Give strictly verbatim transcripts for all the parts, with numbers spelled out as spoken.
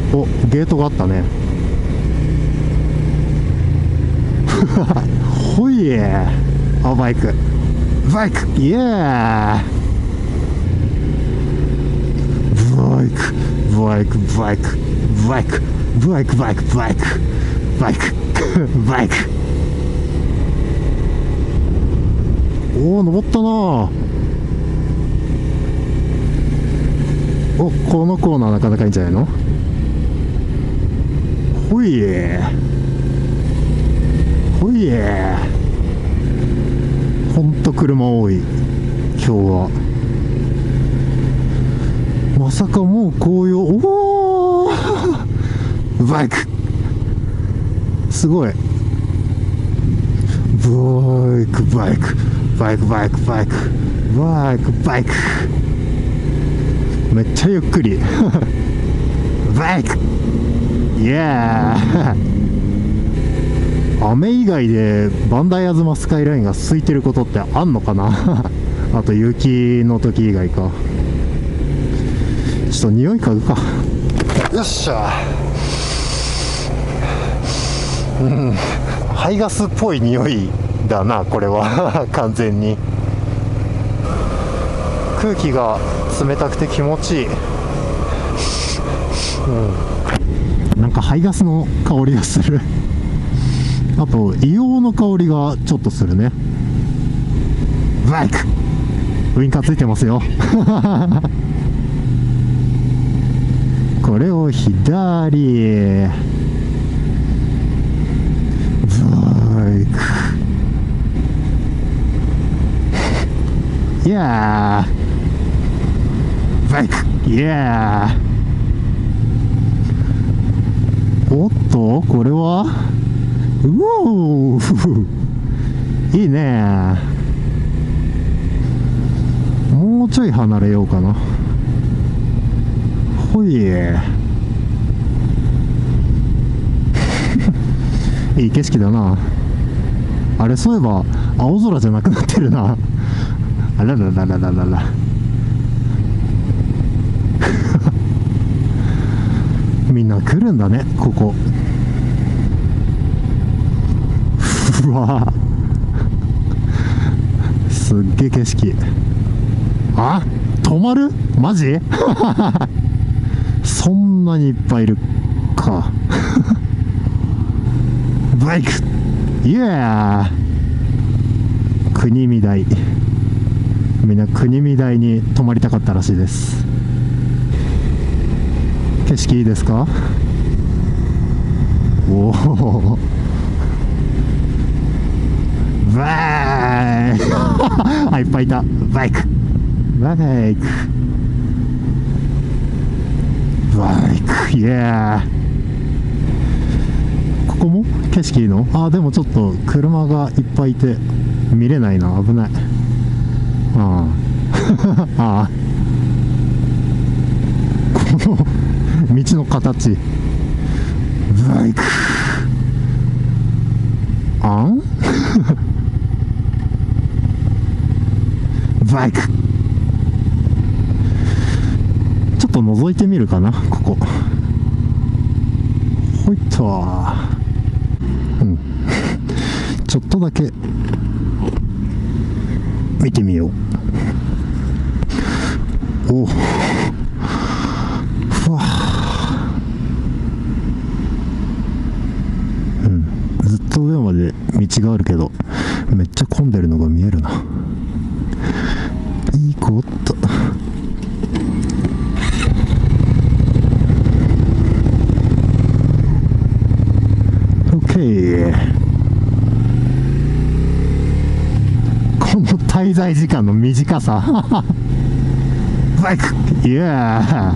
お、ゲートがあったね。ほいえー。あ、バイクバイクイエー。バイクバイクバイクバイクバイクバイクバイクバイクバイク。おお、登ったな。お、このコーナーなかなかいいんじゃないの。ほいえほいえ。ほんと車多い今日は。まさかもう紅葉。おおバイクすごい。バイクバイクバイクバイクバイクバイクバイク。めっちゃゆっくりバイクイエー。雨以外でバンダイアズマスカイラインが空いてることってあんのかなあと雪の時以外か。ちょっと匂い嗅ぐか。よっしゃ。うん、排ガスっぽい匂いだなこれは完全に。空気が冷たくて気持ちいい。うん、なんか排ガスの香りがするあと硫黄の香りがちょっとするね。バイクウインカーついてますよこれを左。バイクイエー。バイクイエー。おっとこれはうおーいいね。もうちょい離れようかな。ほいいい景色だな。あれそういえば青空じゃなくなってるな。あらららららららみんな来るんだねここ。うわすっげえ景色。あ、止まるマジそんなにいっぱいいるかバイクイエー。国見台、みんな国見台に泊まりたかったらしいです。景色いいですか。おおバイクあ、いっぱいいた。バイクバイクバイクイエー。ここも景色いいの。あ、でもちょっと車がいっぱいいて見れないな。危ない。ああああこの道の形。バイクあんバイクちょっと覗いてみるかなここ。ほいっとうんちょっとだけ見てみよう。おふわうんずっと上まで道があるけどめっちゃ混んでるのが見えるな。いいこと。オッケー。この滞在時間の短さバイクイエー。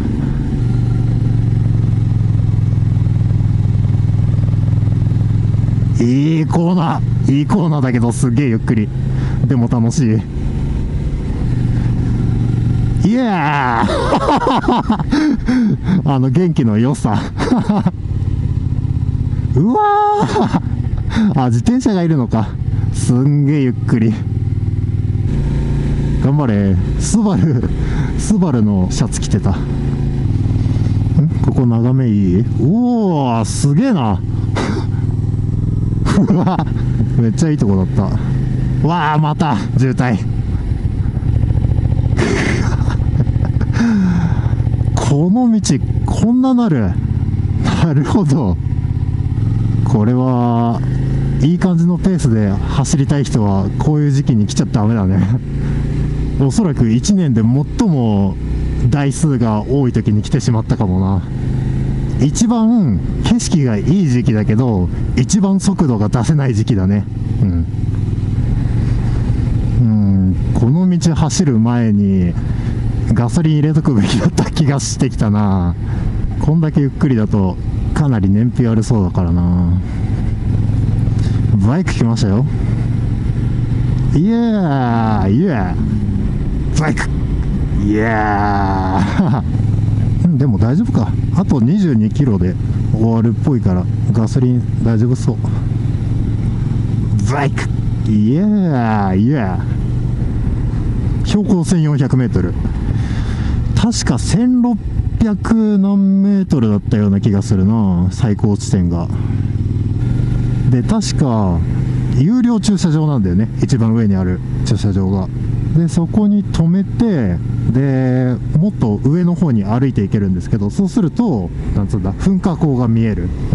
いいコーナーいいコーナーだけどすげえゆっくりでも楽しい。イエーあの元気の良さうわーあ、自転車がいるのか。すんげえゆっくり。頑張れ。スバルスバルのシャツ着てた。んここ眺めいい？おお、すげえな。うわ、めっちゃいいとこだった。わあ、また渋滞。この道こんななる。なるほど。これはいい感じのペースで走りたい人はこういう時期に来ちゃダメだね。おそらくいちねんで最も台数が多い時に来てしまったかもな。一番景色がいい時期だけど一番速度が出せない時期だね。うん、うん、この道走る前にガソリン入れとくべきだった気がしてきたな。こんだけゆっくりだとかなり燃費悪そうだからな。バイク来ましたよ。イエーイエーバイクイエーでも大丈夫か。あとにじゅうにキロで終わるっぽいからガソリン大丈夫そう。バイクイエーイエー標高せんよんひゃくメートル、確かせんろっぴゃく何メートルだったような気がするな、最高地点が。で確か有料駐車場なんだよね、一番上にある駐車場が。でそこに止めて、でもっと上の方に歩いていけるんですけど、そうするとなんつうんだ、噴火口が見える、うん、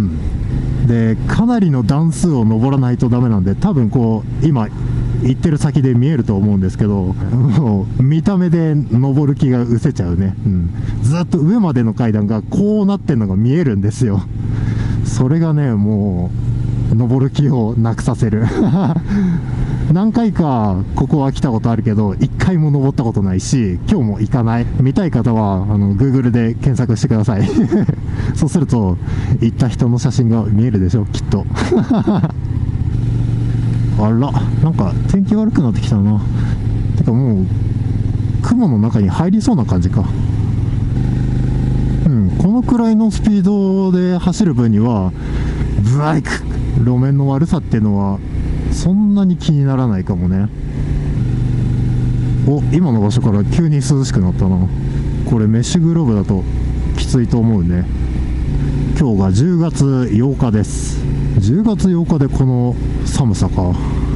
でかなりの段数を登らないとダメなんで、多分こう今行ってる先で見えると思うんですけど、もう見た目で登る気が失せちゃうね、うん、ずっと上までの階段がこうなってんのが見えるんですよ。それがねもう登る気をなくさせる。何回かここは来たことあるけど一回も登ったことないし、今日も行かない。見たい方はあの Google で検索してください。そうすると行った人の写真が見えるでしょきっと。あら、なんか天気悪くなってきたな。てかもう雲の中に入りそうな感じか。うん、このくらいのスピードで走る分にはバイク路面の悪さっていうのはそんなに気にならないかもね。お、今の場所から急に涼しくなったな。これメッシュグローブだときついと思うね。今日がじゅうがつようかです。じゅうがつようかでこの寒さか。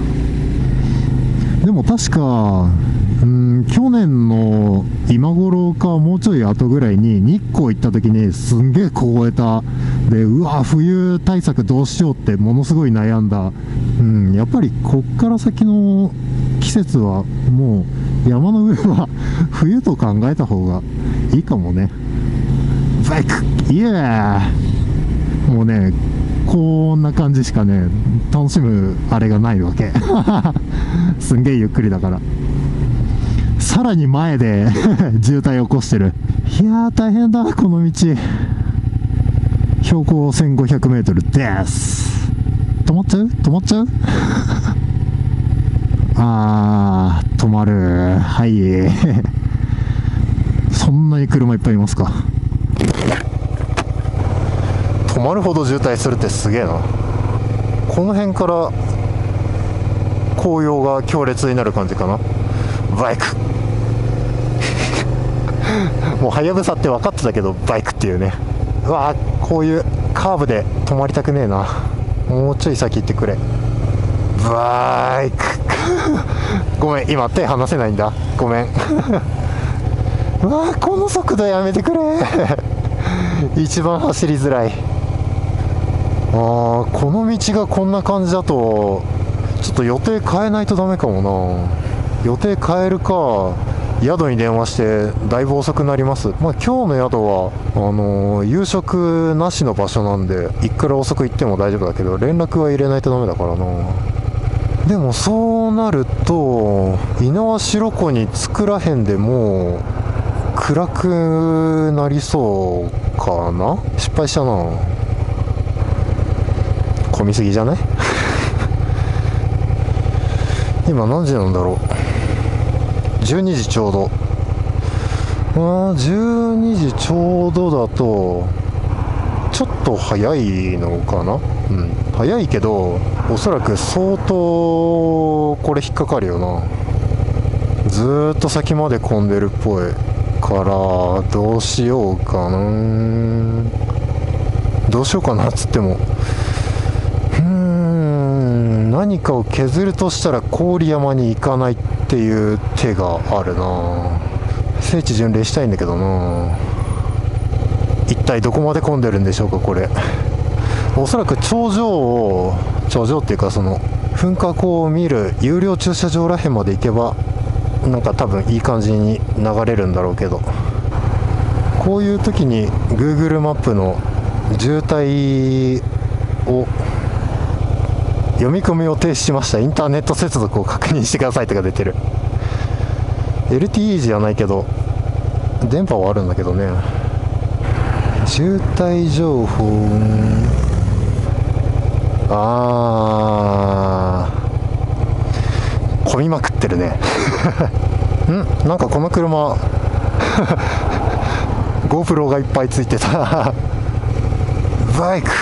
でも確かうん去年の今頃かもうちょい後ぐらいに日光行った時にすんげえ凍えた。でうわ冬対策どうしようってものすごい悩んだ。うん、やっぱりこっから先の季節はもう山の上は冬と考えた方がいいかもね。バイクイエーもうねこんな感じしかね楽しむあれがないわけ。すんげえゆっくりだから。さらに前で渋滞を起こしてる。いやー大変だこの道。標高せんごひゃくメートルです。止まっちゃう止まっちゃう。あー止まる。はい。そんなに車いっぱいいますか。止まるほど渋滞するってすげえな。この辺から紅葉が強烈になる感じかな。バイク。もうはやぶさって分かってたけどバイクっていうね。うわーこういうカーブで止まりたくねえな。もうちょい先行ってくれ。バイク。ごめん今手離せないんだ、ごめん。うわーこの速度やめてくれ。一番走りづらい。あーこの道がこんな感じだとちょっと予定変えないとダメかもな。予定変えるか宿に電話してだいぶ遅くなります。まあ今日の宿はあのー、夕食なしの場所なんでいくら遅く行っても大丈夫だけど連絡は入れないとダメだからな。でもそうなると猪苗代湖に着くらへんでもう暗くなりそうかな。失敗したな。混みすぎじゃない？今何時なんだろう。じゅうにじちょうど。あーじゅうにじちょうどだとちょっと早いのかな。うん早いけどおそらく相当これ引っかかるよな。ずーっと先まで混んでるっぽい。 からどうしようかな。どうしようかなっつっても、うーん、何かを削るとしたら郡山に行かないっていう手があるな。聖地巡礼したいんだけどな。一体どこまで混んでるんでしょうかこれ。おそらく頂上を頂上っていうかその噴火口を見る有料駐車場らへんまで行けばなんか多分いい感じに流れるんだろうけど、こういう時に Google マップの渋滞を読み込みを停止しました、インターネット接続を確認してくださいとか出てる。 エルティーイー じゃないけど電波はあるんだけどね。渋滞情報、あー混みまくってるねん、なんかこの車GoPro がいっぱいついてたバイク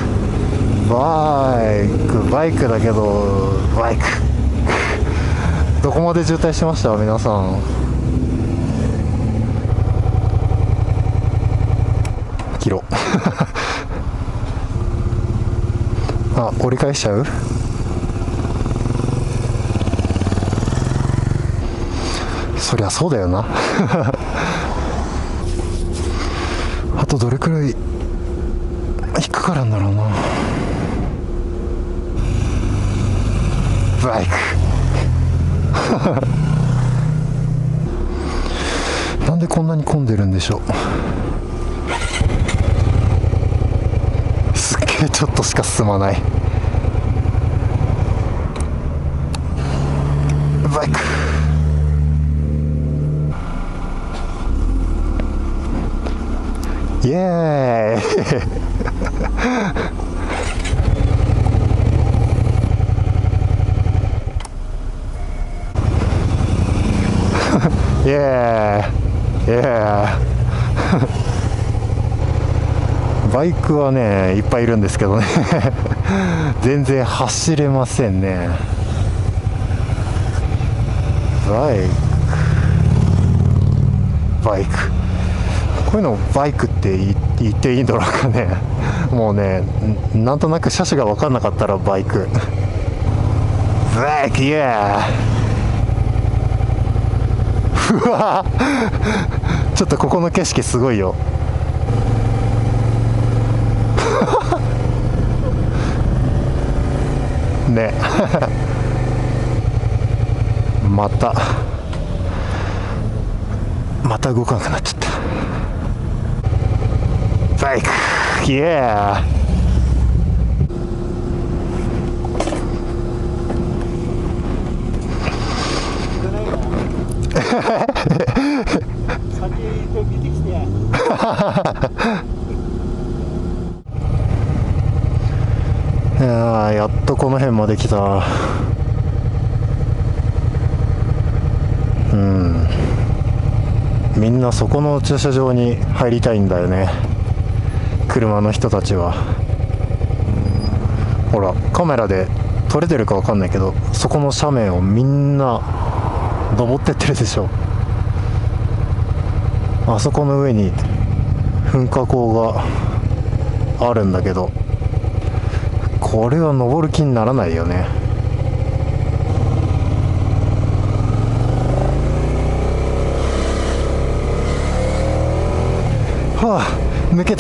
バイクバイクだけどバイクどこまで渋滞してました皆さん。キロあ、折り返しちゃう。そりゃそうだよなあとどれくらい引っかかるんだろうな。バイクなんでこんなに混んでるんでしょう。すっげえちょっとしか進まない。バイクイエーイイエーイイエーイバイクはねいっぱいいるんですけどね全然走れませんね。バイクバイクこういうのをバイクって言っていいんだろうかね。もうねなんとなく車種が分かんなかったらバイクバイクイエーイうわちょっとここの景色すごいよねまたまた動かなくなっちゃった。バイクイエーイいやーやっとこの辺まで来た。うんみんなそこの駐車場に入りたいんだよね車の人たちは。ほらカメラで撮れてるか分かんないけどそこの斜面をみんな登ってってるでしょ。あそこの上に噴火口があるんだけどこれは登る気にならないよね。はあ抜けた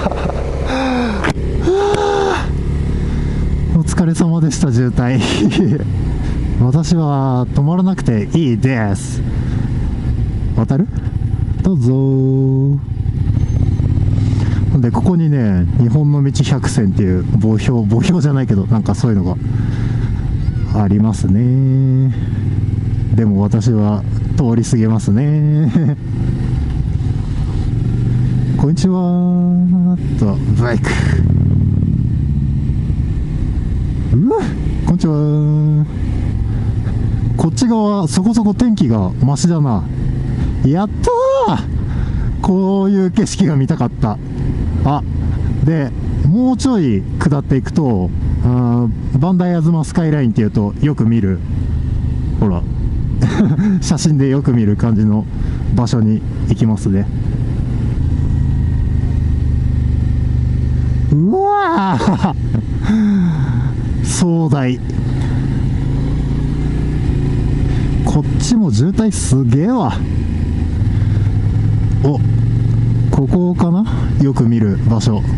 お疲れ様でした渋滞私は止まらなくていいです。渡るどうぞ。でここにね日本の道百選っていう墓標墓標じゃないけどなんかそういうのがありますね。でも私は通り過ぎますねこんにちはーとバイクうわこんにちは。こっち側そこそこ天気がマシだな。やったーこういう景色が見たかった。あでもうちょい下っていくとあバンダイアズマスカイラインっていうとよく見るほら写真でよく見る感じの場所に行きますね。うわー壮大。こっちも渋滞すげえわ。お、ここかな、よく見る場所。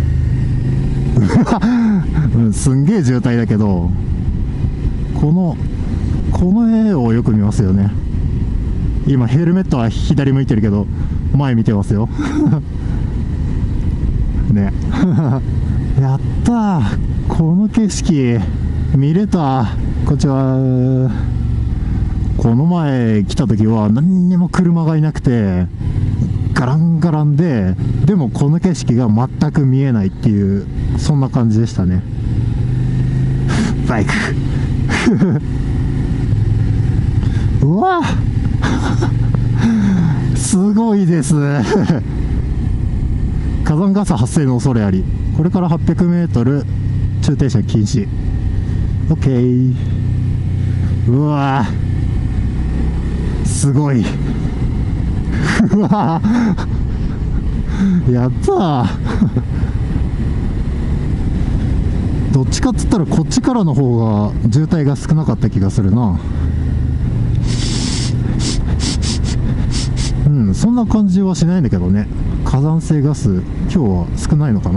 うん、すんげえ渋滞だけど、このこの絵をよく見ますよね。今ヘルメットは左向いてるけど前見てますよ。ね。やったー、この景色見れた。こんにちは。この前来た時は何にも車がいなくてガランガランで、でもこの景色が全く見えないっていう、そんな感じでしたね。バイク。うわすごいです。火山ガス発生の恐れあり。これからはっぴゃくメートル駐停車禁止。 OK。 うわすごい。うわやったー。どっちかっつったらこっちからの方が渋滞が少なかった気がするな。うん、そんな感じはしないんだけどね。火山性ガス今日は少ないのかな。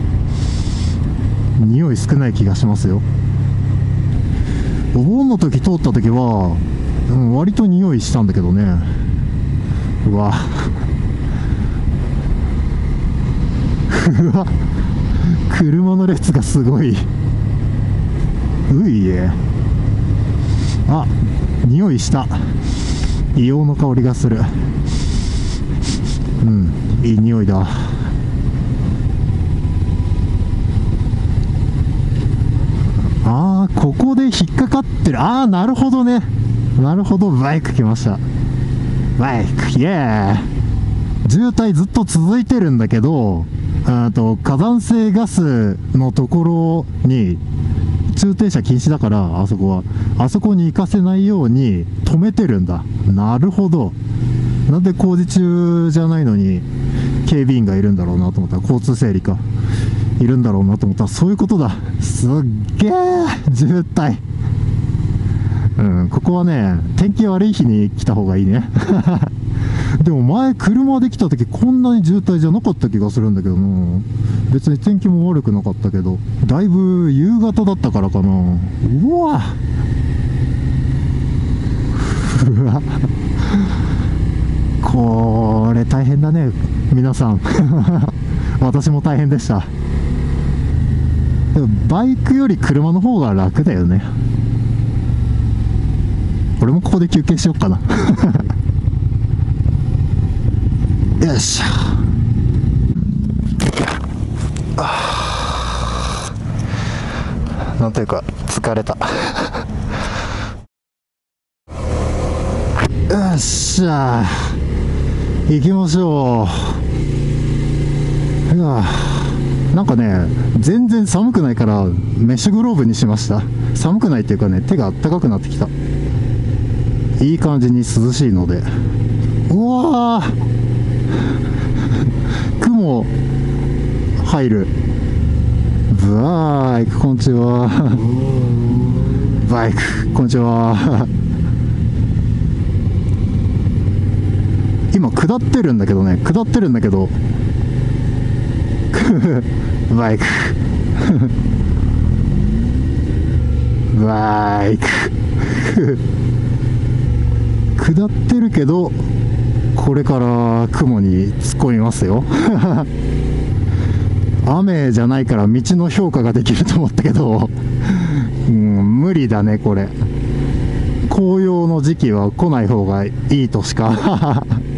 匂い少ない気がしますよ。お盆の時通った時は、うん、割と匂いしたんだけどね。うわうわ車の列がすごい。ういえ、あ、匂いした。硫黄の香りがする。うん、いい匂いだ。あー、ここで引っかかってる。あー、なるほどね。なるほど、バイク来ました。バイク、イエーイ。渋滞ずっと続いてるんだけど、あと火山性ガスのところに駐停車禁止だから、あそこはあそこに行かせないように止めてるんだ。なるほど。なんで工事中じゃないのに警備員がいるんだろうなと思ったら、交通整理かいるんだろうなと思ったら、そういうことだ。すっげー渋滞。うん、ここはね、天気悪い日に来た方がいいね。でも前車で来た時こんなに渋滞じゃなかった気がするんだけどな。別に天気も悪くなかったけど、だいぶ夕方だったからかな。うわうわこれ大変だね皆さん。私も大変でした。でもバイクより車の方が楽だよね。俺もここで休憩しよっかな。よいしょ。なんというか疲れた。よっしゃ行きましょう。いやなんかね、全然寒くないからメッシュグローブにしました。寒くないっていうかね、手があったかくなってきた。いい感じに涼しいので。うわー雲入る。バイク、こんにちは。バイク、こんにちは。今下ってるんだけどね、下ってるんだけどバイクバイク下ってるけど、これから雲に突っ込みますよ。雨じゃないから道の評価ができると思ったけど、うん、無理だねこれ。紅葉の時期は来ない方がいいとしか